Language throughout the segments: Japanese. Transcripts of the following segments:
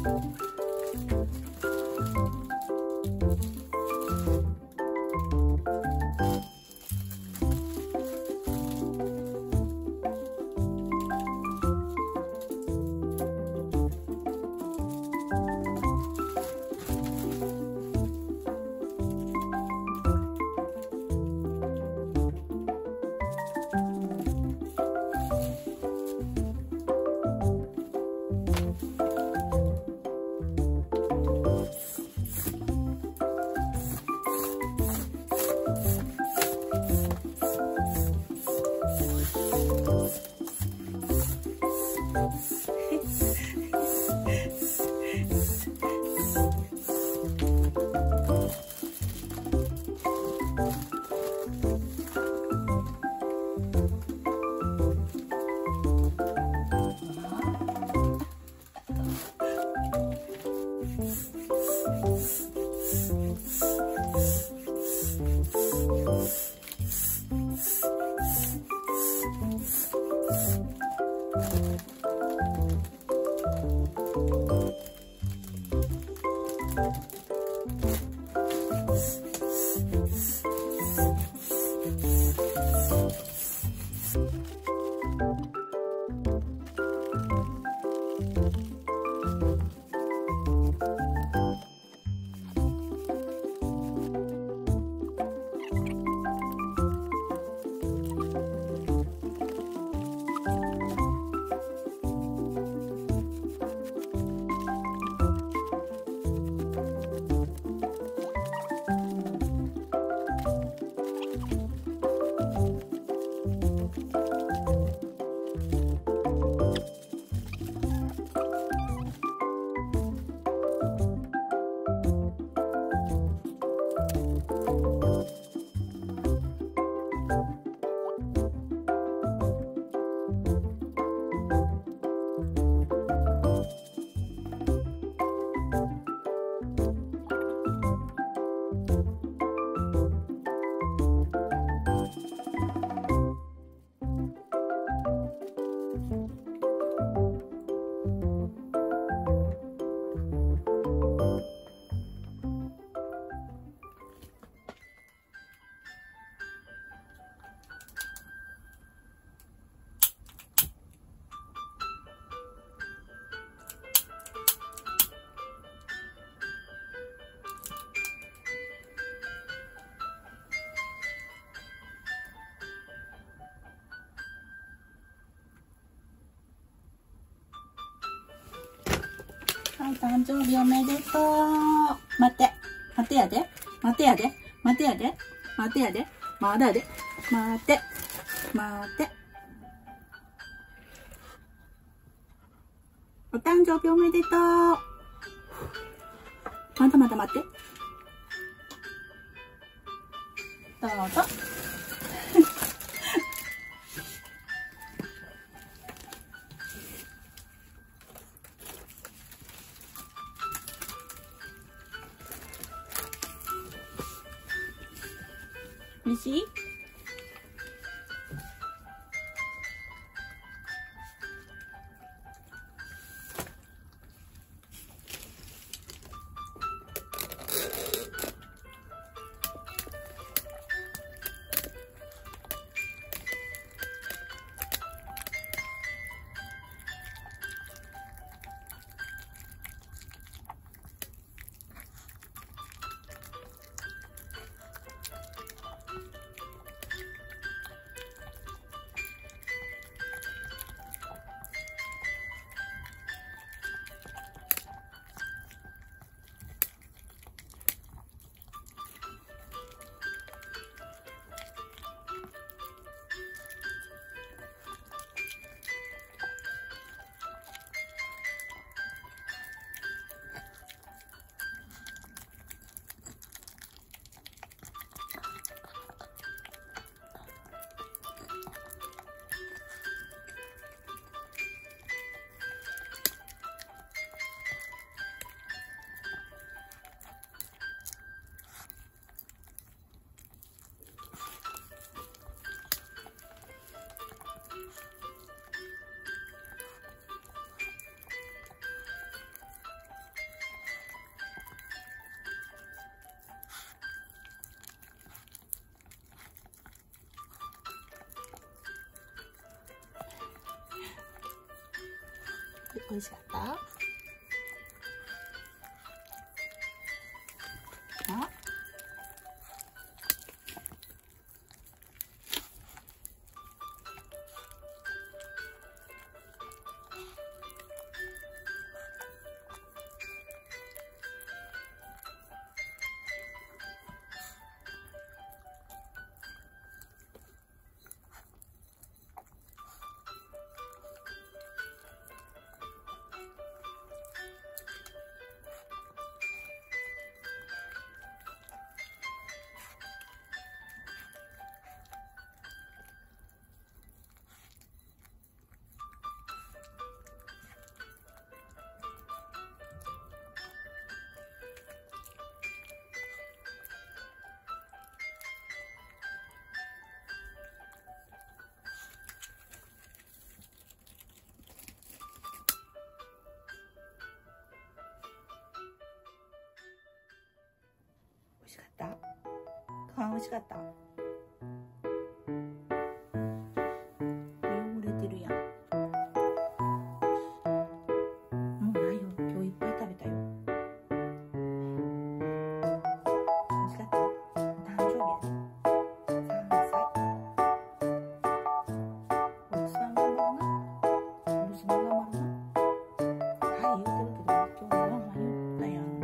はい、誕生日おめでとう。待って。待てやで。待てやで。待てやで。待てやで。まだやで。待て。待て。お誕生日おめでとう。またまた待って。どうぞ。おいしい？ 美味しかった？あ、美味しかった？ご飯美味しかった？汚れてるやん。もうないよ。今日いっぱい食べたよ。美味しかった？誕生日やで。3歳。奥さん頑張るな。娘頑張るな。はい、言うてるけど、今日はご飯言ったやん。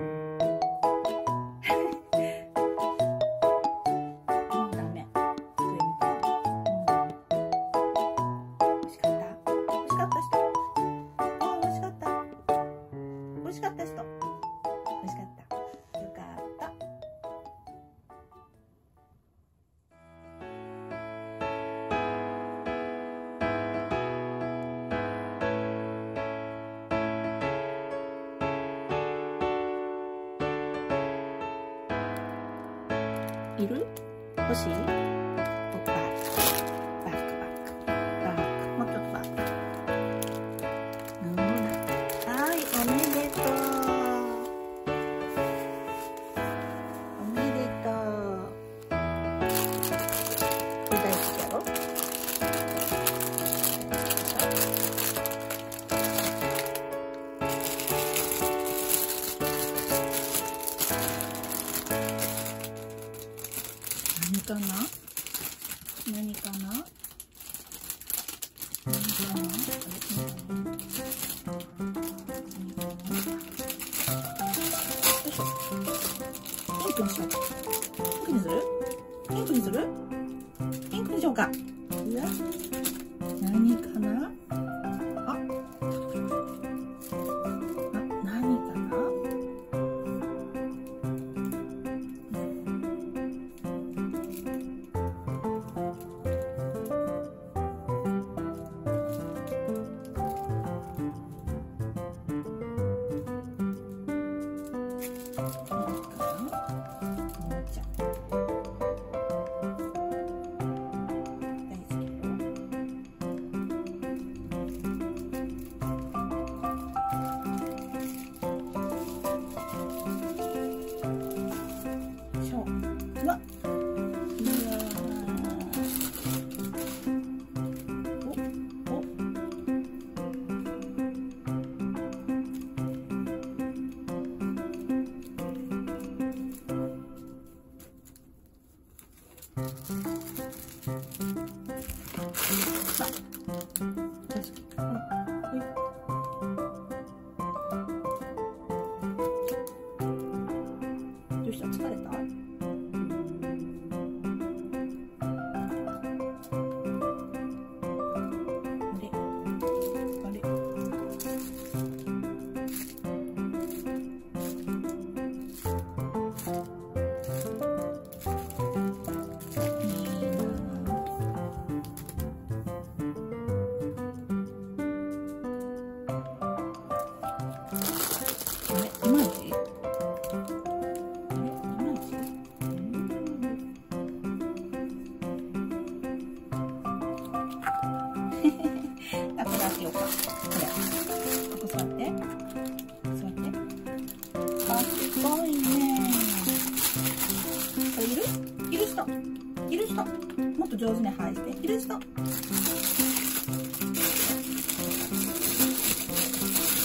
いる？欲しい？バックバックバックバック、もうちょっとバック。はい、おめでとう。おめでとう。これ大好きやろ？何かな？何かな？何かな？よいしょ。ピンクにしよう。ピンクにする？ピンクにする？ピンクにしようか。うわ、何かな？あ、何かな？どうした？疲れた？あ、これ開けようか。これ。ここ座って。座って。賢いね。これいる？いる人。いる人。もっと上手にはいして。いる人。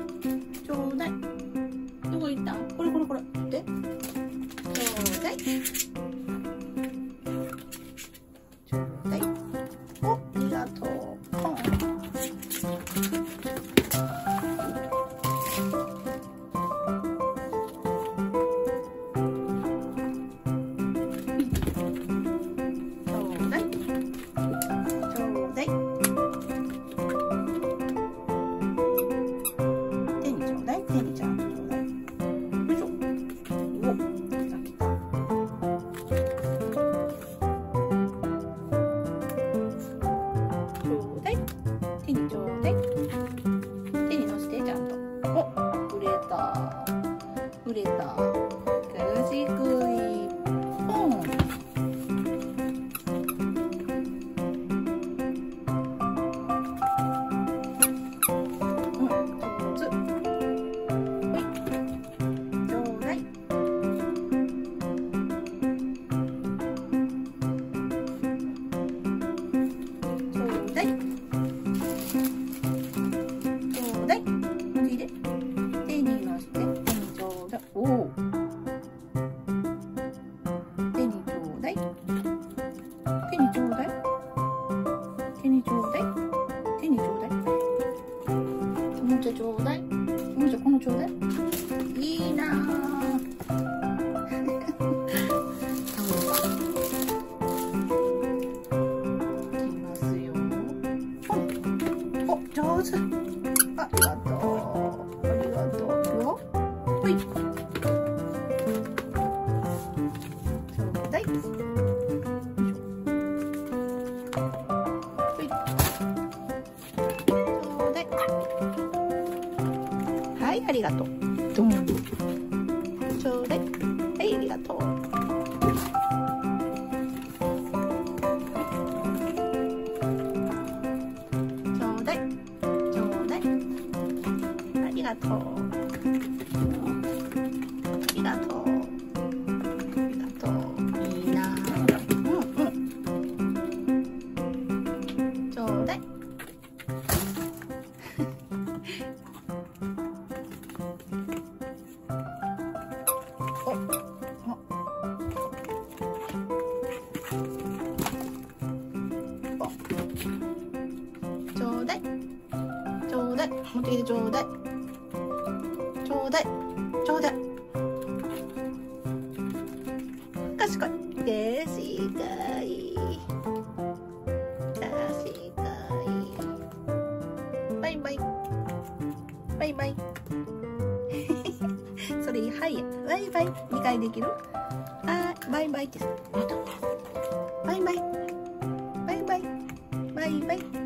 ちょうだい。どこ行った？これこれこれ。で、ちょうだい。ちょうだい。お、ありがとう。ポン。売れた。くじ食い。ポン。上手。ほい。ちょうだい。ちょうだい。ちょうだい。おいで。手にのして。おお。手にちょうだい。手にちょうだい。手にちょうだい。手にちょうだい。おもちゃちょうだい。おもちゃこのちょうだい。いいなぁ。いきますよ。お、上手。ありがとう。ありがとうよ。ほい。はい、ありがとう。ドン。ちょうだい。はい、ありがとう。ちょうだい。ちょうだい。ありがとう。ありがとう。ありがとう。いいなぁ。ちょうだい。ちょうだい。ちょうだい。持ってきてちょうだい。ちょうだい。ちょうだい。賢い。でしかい。確かい。バイバイ。バイバイ。それ、はいや。バイバイ。2回できる？あ、バイバイって。バイバイ。バイバイ。バイバイ。